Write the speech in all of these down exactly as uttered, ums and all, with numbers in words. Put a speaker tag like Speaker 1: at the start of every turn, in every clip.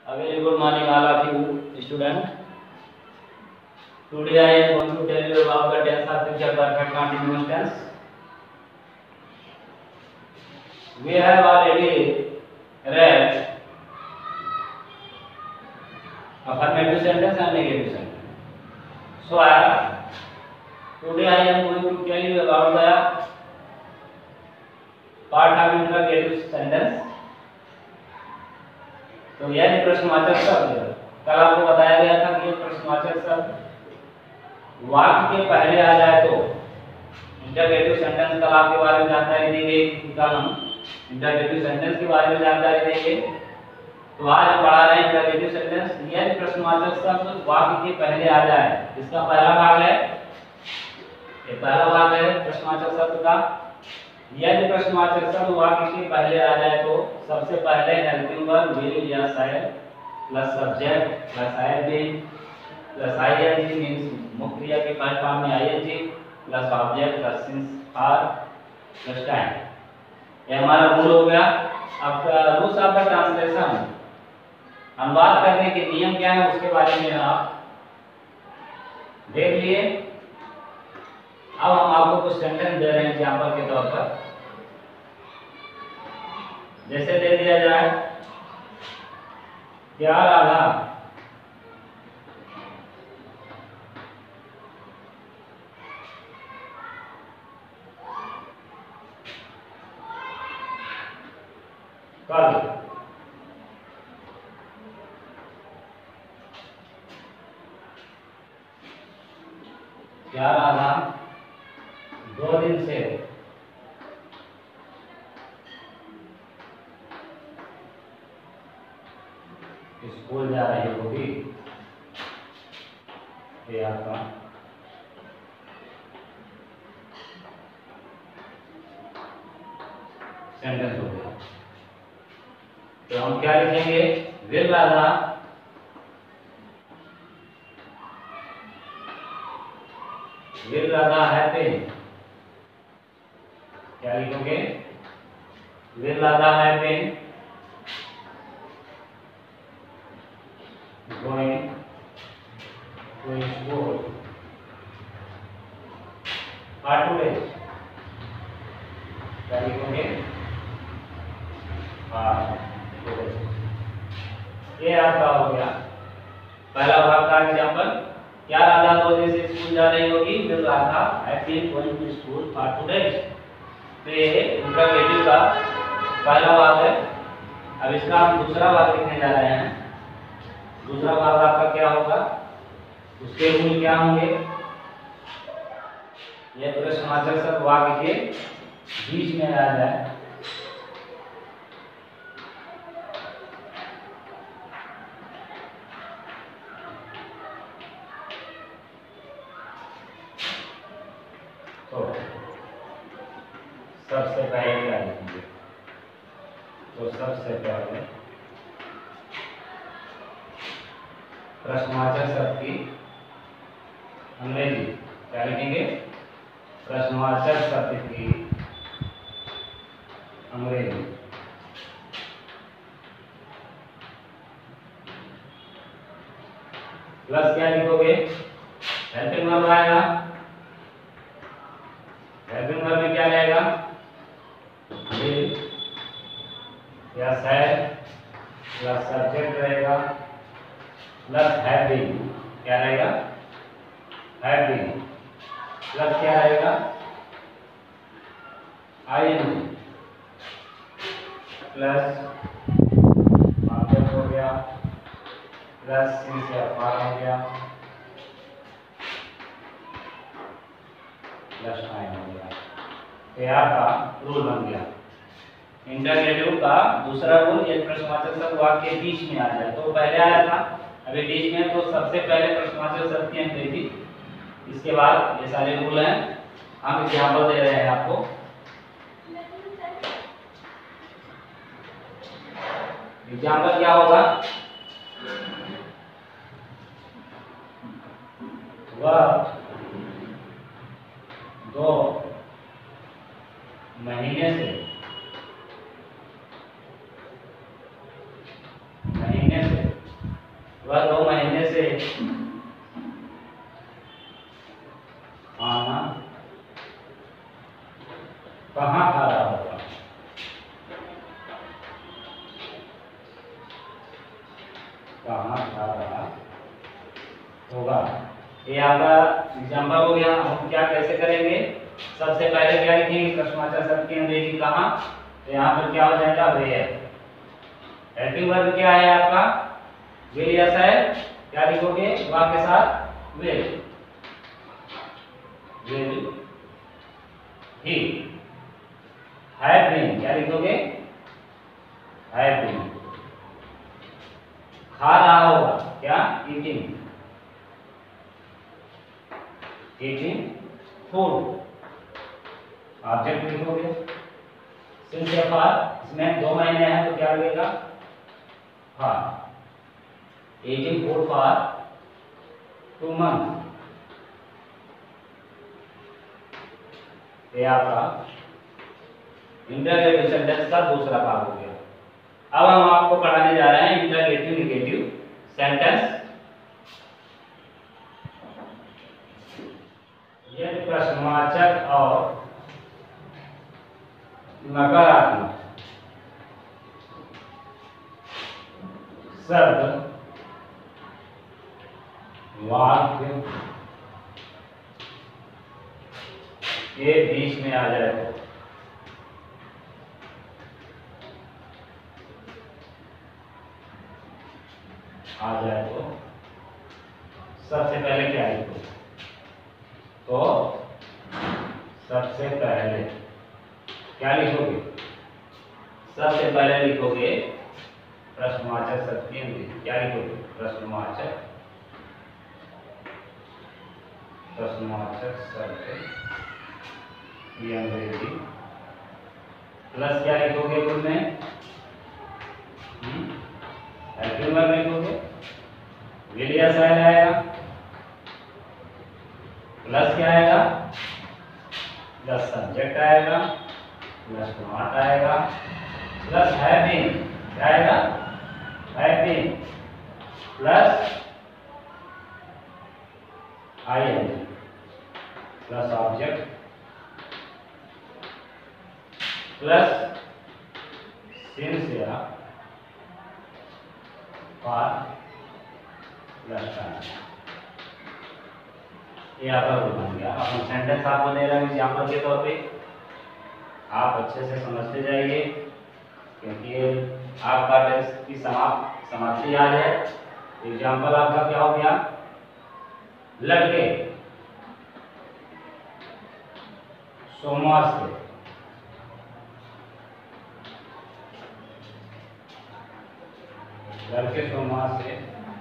Speaker 1: A very good morning all of you students. Today I am going to tell you about the tense of future perfect continuous tense. We have already read affirmative sentence and negative sentence. So I, today I am going to tell you about the part of interrogative sentence. तो यह प्रश्नवाचक शब्द कल आपको बताया गया था कि ये प्रश्नवाचक शब्द वाक्य के पहले आ जाए तो इंटरगेटिव सेंटेंस कल आपके बारे में जानकारी दी गई। कल हम इंटरगेटिव सेंटेंस के बारे में जानकारी देंगे। तो आज हम पढ़ा रहे हैं इंटरगेटिव सेंटेंस। यह प्रश्नवाचक शब्द वाक्य के पहले आ जाए, इसका पहला भाग है, ये पहला भाग है प्रश्नवाचक शब्द का। यदि प्रश्नवाचक शब्द वाक्य के पहले आ जाए तो सबसे पहले हेल्पिंग वर्ब विल या शायद plus subject plus ING plus ING means मुख्य क्रिया के फर्स्ट फॉर्म में ING plus object plus since or plus time. ये हमारा रूल हो गया। अब रूल्स ऑफ द ट्रांसलेशन, अनुवाद करने के नियम क्या है उसके बारे में आप देख लिए। अब हम आपको कुछ सेंटेंस दे रहे हैं एग्जाम्पल के तौर पर। जैसे दे दिया जाए, क्या राधा कल क्या राधा दो दिन से स्कूल जा रही होगी। ये आपका सेंटेंस हो गया। तो हम क्या लिखेंगे, will Radha will Radha happy. क्या लिखोगे, will Radha happy going to school for today। क्या लिखोगे, ये आपका हो गया पहला भाग का एग्जाम्पल। क्या राधा दो दिन से स्कूल जा रही होगी, will Radha happy going to school for today. तो ये इंटरगेटिव का पहला भाग है। अब इसका हम दूसरा भाग लिखने जा रहे हैं। दूसरा भाग आपका क्या होगा, उसके रूल क्या होंगे। यह प्रश्नवाचक शब्द वाक्य के बीच में आ जाए तो सबसे पहले क्या लिखेंगे, तो सबसे पहले प्रश्नवाचक शब्द की अंग्रेजी क्या लिखेंगे, प्रश्नवाचक शब्द की अंग्रेजी। प्लस क्या लिखोगे, हेल्पिंग वर्ब आएगा। हेल्पिंग वर्ब में क्या रहेगा, विल या शायद प्लस सब्जेक्ट रहेगा प्लस हैविंग। क्या रहेगा, हैविंग प्लस क्या रहेगा, आईएनजी प्लस ऑब्जेक्ट हो गया प्लस सिंस या फॉर्म हो गया प्लस टाइम हो गया। तो आपका रूल बन गया इंटरगेटिव का दूसरा रूल। ये प्रश्नवाचक शब्द वाक्य के बीच में आ जाए तो पहले आया था, अभी बीच में, तो सबसे पहले प्रश्नवाचक शब्द की अंग्रेजी, इसके बाद ये सारे रूल हैं। हम एग्जाम्पल दे रहे हैं आपको। एग्जाम्पल क्या होगा, वह दो महीने से महीने से वह दो महीने से खाना कहाँ खा रहा होगा? कहाँ खा रहा होगा? ये आपका एग्जाम्पल हो गया। हम क्या कैसे करेंगे? सबसे पहले क्या लिखेंगे? प्रश्नवाचक शब्द की अंग्रेजी कहाँ, तो यहाँ पर क्या हो जाएगा? वेयर। हेल्पिंग वर्ब क्या है आपका? विल या शायद। क्या लिखोगे वाक्य के साथ? Will. Will he have been. क्या लिखोगे? Have been. खा रहा होगा क्या? ईटिंग। Eating food. ऑब्जेक्ट लिखोगे। सिंस या फॉर, इसमें दो महीने हैं तो क्या लगेगा? For. Eating food for two month. ये आपका इंटरगेटिव सेंटेंस का दूसरा भाग हो गया। अब हम आपको पढ़ाने जा रहे हैं इंटरगेटिव नेगेटिव सेंटेंस। यदि प्रश्नवाचक और नकारात्मक शब्द वाक्य के बीच में आ जाए तो आ जाए तो सबसे पहले क्या लिखो? तो सबसे पहले क्या लिखोगे? सबसे पहले लिखोगे प्रश्नवाचक शब्द की अंग्रेजी। क्या लिखोगे? प्रश्नवाचक प्रश्नवाचक शब्द की अंग्रेजी प्लस क्या लिखोगे? उसमें हेल्पिंग वर्ब लिखोगे। विल या शायद आएगा, प्लस क्या आएगा? प्लस सब्जेक्ट आएगा, प्लस नॉट आएगा, प्लस हैव बीन। क्या आएगा? Have been plus ING plus object plus since या फॉर प्लस टाइम। ये आपका बन गया। अब हम सेंटेंस आपको दे रहे हैं एग्जाम्पल के तौर पे, आप अच्छे से समझते जाइए क्योंकि आपका टेस्ट की समाप्त समाप्ति आज है। एग्जाम्पल आपका क्या हो गया? लड़के सोमवार से लड़के सोमवार से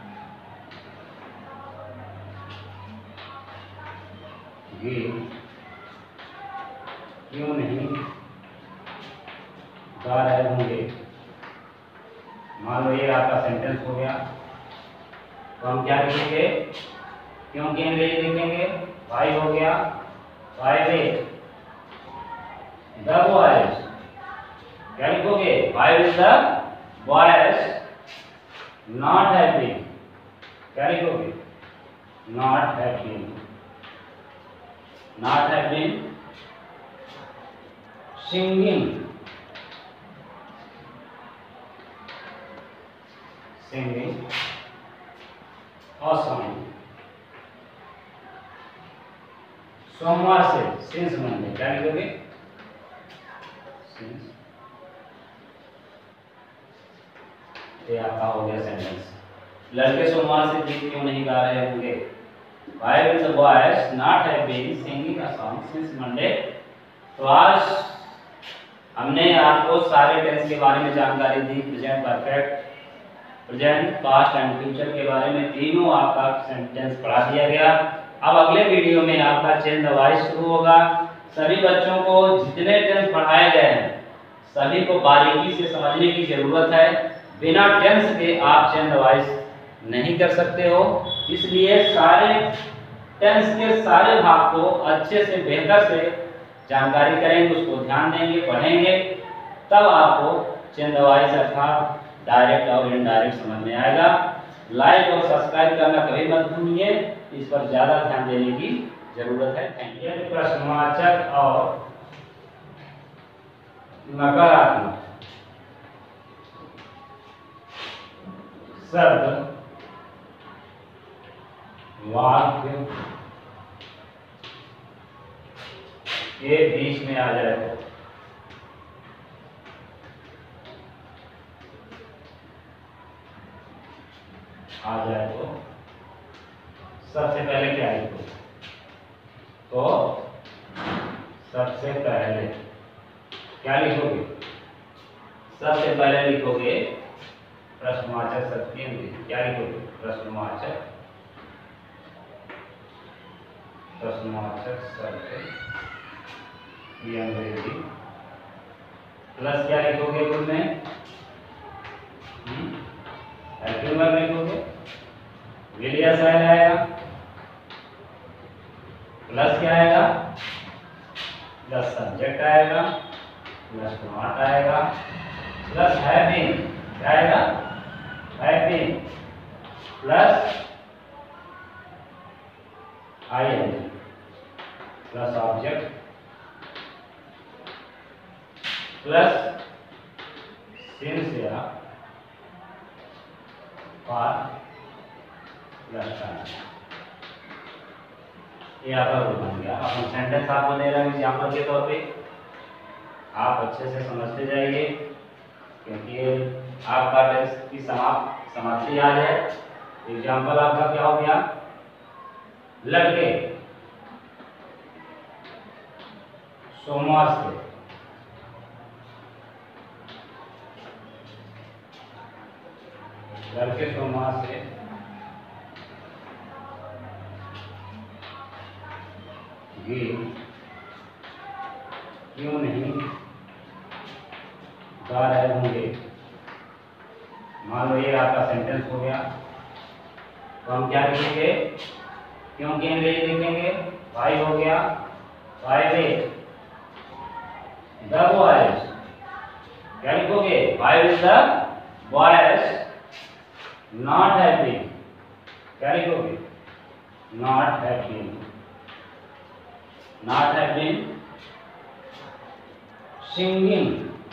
Speaker 1: गीत क्यों नहीं गा रहे होंगे? मान लो ये आपका सेंटेंस हो गया, तो हम क्या लिखेंगे? क्यों की अंग्रेजी लिखेंगे? वाई हो गया। Why were the boys. क्या लिखोगे? Why will the boys not have been. क्या लिखोगे? Not have been. Not have been singing. Singing a song. सोमवार से सिंस मंडे। क्या लिखोगे? सिंस। ये आपका हो गया सेंटेंस। लड़के सोमवार से गीत क्यों नहीं गा रहे होंगे? Why will the boys not have been singing a song since Monday? तो आज हमने आपको सारे टेंस के बारे में जानकारी दी। Present perfect, present, past and future के बारे में तीनों आपका सेंटेंस पढ़ा दिया गया। अब अगले वीडियो में आपका चेन द वॉइस शुरू होगा। सभी बच्चों को जितने टेंस पढ़ाए गए हैं सभी को बारीकी से समझने की जरूरत है। बिना टेंस के आप चेन द वॉइस नहीं कर सकते हो, इसलिए सारे टेंस के सारे भाग को अच्छे से बेहतर से जानकारी करेंगे, उसको ध्यान देंगे, पढ़ेंगे, तब आपको चेन द वॉइस अर्थात डायरेक्ट और इनडायरेक्ट समझ में आएगा। लाइक और सब्सक्राइब करना कभी मत भूलिए, इस पर ज़्यादा ध्यान देने की जरूरत है। Thank you. प्रश्नवाचक और नकारात्मक शब्द वाक्य के बीच में आ जाए तो आ जाए तो सबसे पहले क्या लिखो? तो सबसे पहले क्या लिखोगे? सबसे पहले लिखोगे प्रश्नवाचक शब्द की अंग्रेजी। क्या लिखोगे? प्रश्नवाचक प्रश्नवाचक शब्द की अंग्रेजी प्लस क्या लिखोगे? उसमें एक्टिव वर्ब लिखोगे, विलिया साइन आएगा, प्लस क्या आएगा? प्लस सब्जेक्ट आएगा, प्लस नॉट आएगा, प्लस हैव बीन क्या आएगा? Have been plus ING plus object plus since या फॉर प्लस टाइम। ये आपका रूल बन गया। अब हम सेंटेंस आपको दे रहे हैं एग्जाम्पल के तौर पे, आप अच्छे से समझते जाइए क्योंकि आपका टेस्ट की समाप्त समाप्ति आज है। एग्जाम्पल आपका क्या हो गया? लड़के सोमवार से लड़के सोमवार से गेम क्यों नहीं गा रहे होंगे? मान लो ये आपका सेंटेंस हो गया, तो हम क्या लिखेंगे? क्यों की अंग्रेजी लिखेंगे? वाई हो गया, वाई विल द बॉयज। क्या लिखोगे? Why will the boys not have been. क्या लिखोगे? Not have been not have been singing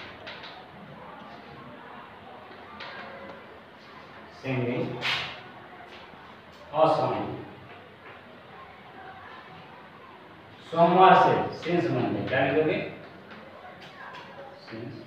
Speaker 1: singing और सॉन्ग। सोमवार से सिंस मंडे क्या लिखोगे? सिंस।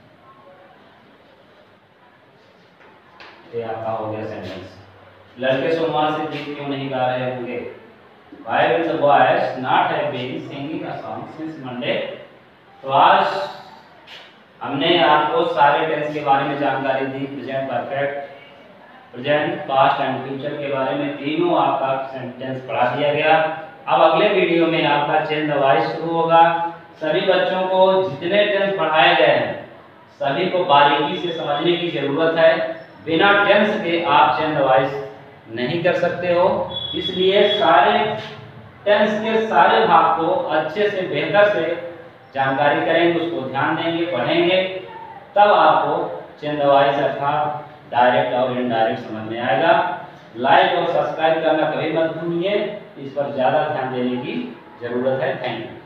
Speaker 1: ये आपका हो गया सेंटेंस। लड़के सोमवार से गीत क्यों नहीं गा रहे होंगे? Why will the boys not have been singing a song since Monday? तो आज हमने आपको सारे टेंस के बारे में जानकारी दी, present perfect, present, past and future के बारे में तीनों आपका सेंटेंस पढ़ा दिया गया। अब अगले वीडियो में आपका चेंज द वॉइस शुरू होगा। सभी बच्चों को जितने टेंस पढ़ाए गए हैं सभी को बारीकी से समझने की जरूरत है। बिना टेंस के आप चेंज द वॉइस नहीं कर सकते हो, इसलिए सारे टेंस के सारे भाग को अच्छे से बेहतर से जानकारी करेंगे, उसको ध्यान देंगे, पढ़ेंगे, तब आपको चेंज द वॉइस अर्थात डायरेक्ट और इनडायरेक्ट समझ में आएगा। लाइक और सब्सक्राइब करना कभी मत भूलिए, इस पर ज़्यादा ध्यान देने की जरूरत है। Thank you.